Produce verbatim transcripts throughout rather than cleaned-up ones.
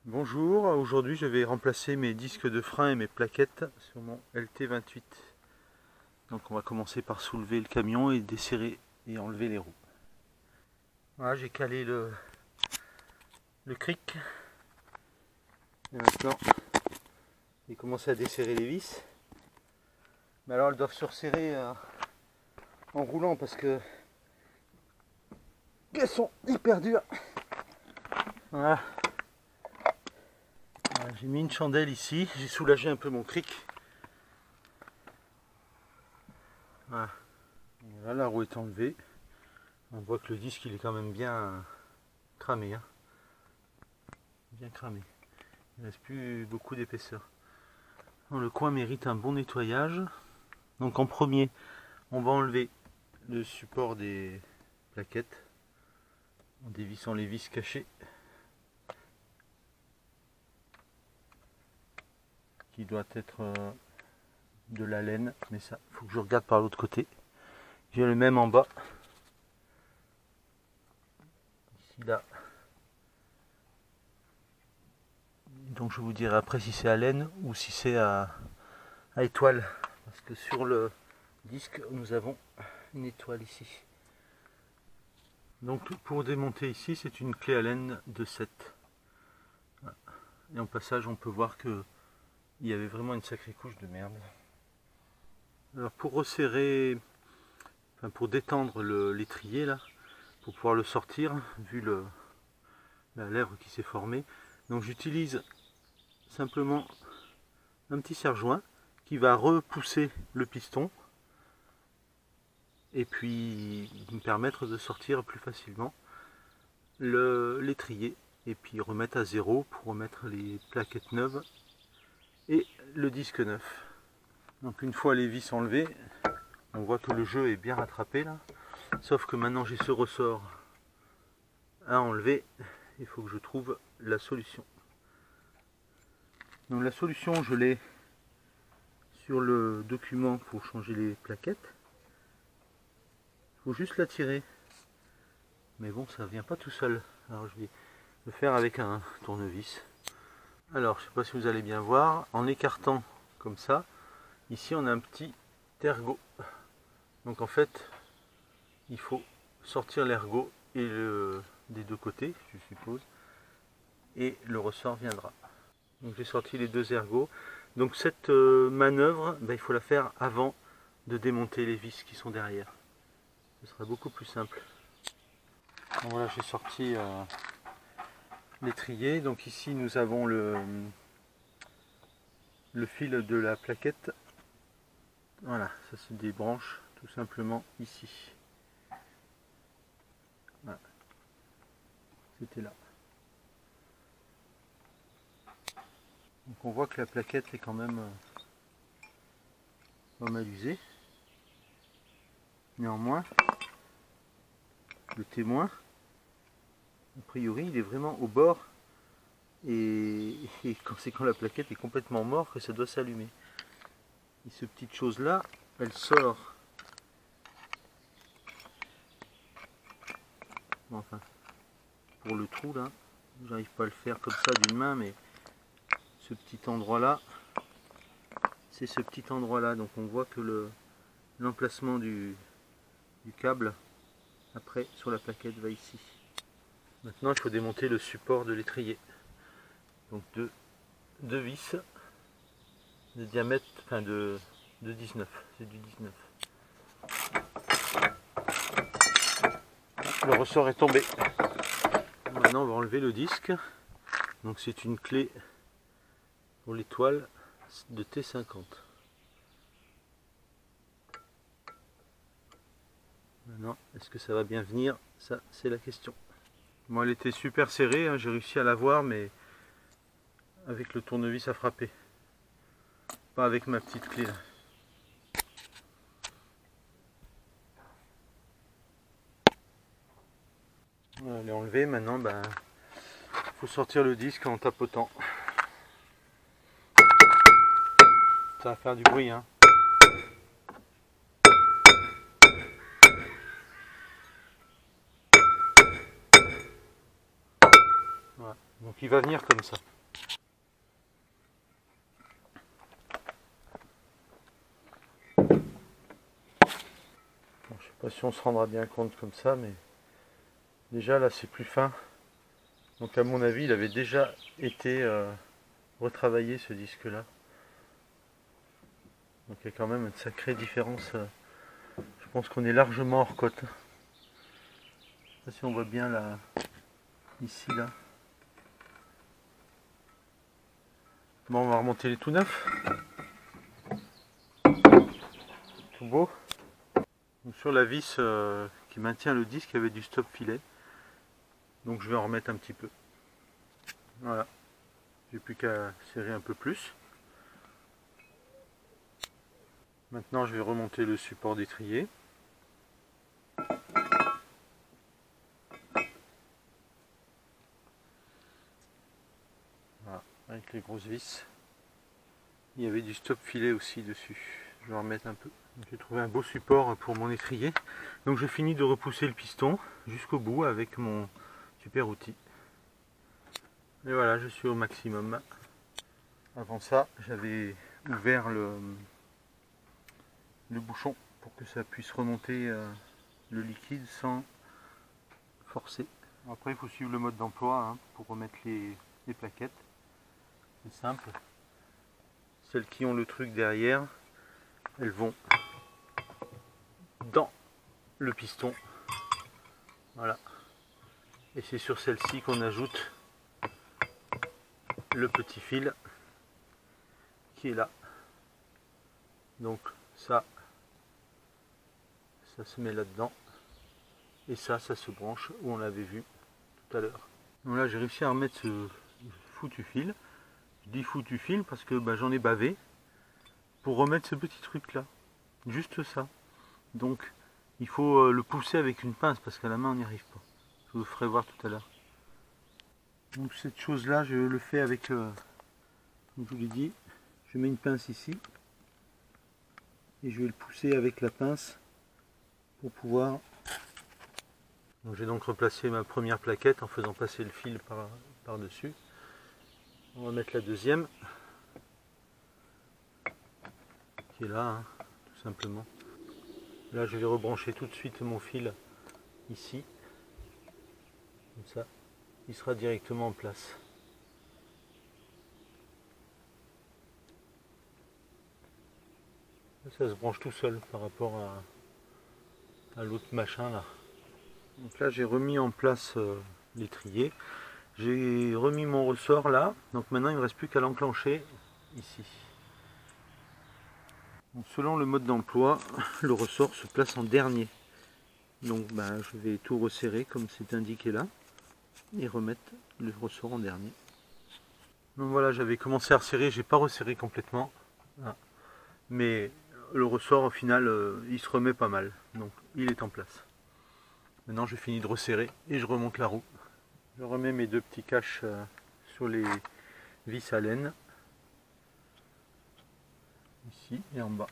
Bonjour, aujourd'hui je vais remplacer mes disques de frein et mes plaquettes sur mon L T vingt-huit. Donc on va commencer par soulever le camion et desserrer et enlever les roues. Voilà, j'ai calé le, le cric. Et maintenant, j'ai commencé à desserrer les vis. Mais alors elles doivent se resserrer euh, en roulant parce que elles sont hyper dures. Voilà. J'ai mis une chandelle ici, j'ai soulagé un peu mon cric. Voilà. Et là, la roue est enlevée. On voit que le disque il est quand même bien cramé. Hein. Bien cramé. Il ne reste plus beaucoup d'épaisseur. Le coin mérite un bon nettoyage. Donc en premier, on va enlever le support des plaquettes en dévissant les vis cachées. Qui doit être euh, de la laine, mais ça, il faut que je regarde par l'autre côté. J'ai le même en bas. Ici, là. Donc je vous dirai après si c'est à laine ou si c'est à, à étoile. Parce que sur le disque, nous avons une étoile ici. Donc pour démonter ici, c'est une clé à laine de sept. Et en passage, on peut voir que il y avait vraiment une sacrée couche de merde. Alors pour resserrer, enfin pour détendre l'étrier là, pour pouvoir le sortir, vu le, la lèvre qui s'est formée, donc j'utilise simplement un petit serre-joint qui va repousser le piston et puis me permettre de sortir plus facilement l'étrier et puis remettre à zéro pour remettre les plaquettes neuves et le disque neuf. Donc une fois les vis enlevées, on voit que le jeu est bien rattrapé là, sauf que maintenant j'ai ce ressort à enlever. Il faut que je trouve la solution. Donc la solution, je l'ai sur le document pour changer les plaquettes. Il faut juste la tirer, mais bon, ça vient pas tout seul. Alors je vais le faire avec un tournevis. Alors je sais pas si vous allez bien voir, en écartant comme ça, ici on a un petit ergot. Donc en fait, il faut sortir l'ergot et le, des deux côtés, je suppose, et le ressort viendra. Donc j'ai sorti les deux ergots. Donc cette euh, manœuvre, ben, il faut la faire avant de démonter les vis qui sont derrière. Ce sera beaucoup plus simple. Donc voilà, j'ai sorti euh, l'étrier. Donc ici nous avons le, le fil de la plaquette. Voilà, ça se débranche tout simplement ici. Voilà. C'était là. Donc on voit que la plaquette est quand même euh, pas mal usée. Néanmoins, le témoin, a priori, il est vraiment au bord et, et quand c'est quand la plaquette est complètement morte que ça doit s'allumer. Et cette petite chose là, elle sort. Enfin, pour le trou là, j'arrive pas à le faire comme ça d'une main, mais ce petit endroit là, c'est ce petit endroit là. Donc on voit que le l'emplacement du, du câble après sur la plaquette va ici. Maintenant il faut démonter le support de l'étrier. Donc deux, deux vis de diamètre, enfin de, de dix-neuf, c'est du dix-neuf. Le ressort est tombé. Maintenant on va enlever le disque. Donc c'est une clé pour l'étoile de T cinquante. Maintenant, est-ce que ça va bien venir? Ça, c'est la question. Bon, elle était super serrée, hein, j'ai réussi à la voir, mais avec le tournevis à frapper. Pas avec ma petite clé là. Voilà, elle est enlevée, maintenant, ben, faut sortir le disque en tapotant. Ça va faire du bruit, hein. Voilà. Donc il va venir comme ça. sais pas si on se rendra bien compte comme ça, mais déjà là c'est plus fin. Donc à mon avis il avait déjà été euh, retravaillé ce disque là. Donc il y a quand même une sacrée différence. euh, Je pense qu'on est largement hors cote. Je sais pas si on voit bien là, ici là. Bon, on va remonter les tout neufs. Tout beau. Donc sur la vis euh, qui maintient le disque, il y avait du stop filet. Donc je vais en remettre un petit peu. Voilà. J'ai plus qu'à serrer un peu plus. Maintenant je vais remonter le support d'étrier. Voilà, avec les grosses vis. Il y avait du stop filet aussi dessus. Je vais en remettre un peu. J'ai trouvé un beau support pour mon étrier. Donc je finis de repousser le piston jusqu'au bout avec mon super outil. Et voilà, je suis au maximum. Avant ça, j'avais ouvert le, le bouchon pour que ça puisse remonter euh, le liquide sans forcer. Après, il faut suivre le mode d'emploi hein, pour remettre les, les plaquettes. C'est simple. Celles qui ont le truc derrière, elles vont dans le piston. Voilà. Et c'est sur celle-ci qu'on ajoute le petit fil qui est là. Donc ça, ça se met là-dedans. Et ça, ça se branche où on l'avait vu tout à l'heure. Donc là, j'ai réussi à remettre ce foutu fil. Je dis foutu fil parce que bah, j'en ai bavé pour remettre ce petit truc là. Juste ça. Donc il faut euh, le pousser avec une pince parce qu'à la main on n'y arrive pas. Je vous ferai voir tout à l'heure. Donc cette chose là, je le fais avec, euh, comme je vous l'ai dit, je mets une pince ici et je vais le pousser avec la pince pour pouvoir. Donc j'ai donc replacé ma première plaquette en faisant passer le fil par, par dessus. On va mettre la deuxième qui est là, hein, tout simplement. Là je vais rebrancher tout de suite mon fil ici, comme ça, il sera directement en place. Ça se branche tout seul par rapport à, à l'autre machin là. Donc là j'ai remis en place euh, l'étrier. J'ai remis mon ressort là. Donc maintenant il ne me reste plus qu'à l'enclencher ici. Donc, selon le mode d'emploi, le ressort se place en dernier. Donc bah, je vais tout resserrer comme c'est indiqué là. Et remettre le ressort en dernier. Donc voilà, j'avais commencé à resserrer, j'ai pas resserré complètement. Ah. Mais le ressort au final euh, il se remet pas mal. Donc il est en place. Maintenant je finis de resserrer et je remonte la roue. Je remets mes deux petits caches euh, sur les vis à laine. Ici et en bas.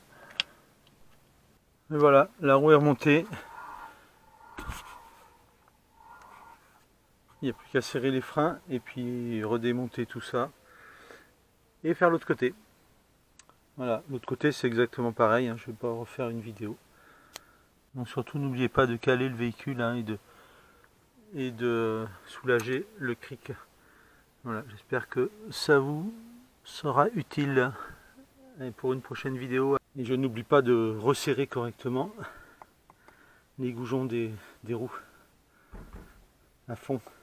Et voilà, la roue est remontée. Il n'y a plus qu'à serrer les freins et puis redémonter tout ça. Et faire l'autre côté. Voilà, l'autre côté c'est exactement pareil, hein, je ne vais pas refaire une vidéo. Donc surtout n'oubliez pas de caler le véhicule hein, et, de, et de soulager le cric. Voilà, j'espère que ça vous sera utile et pour une prochaine vidéo. Et je n'oublie pas de resserrer correctement les goujons des, des roues à fond.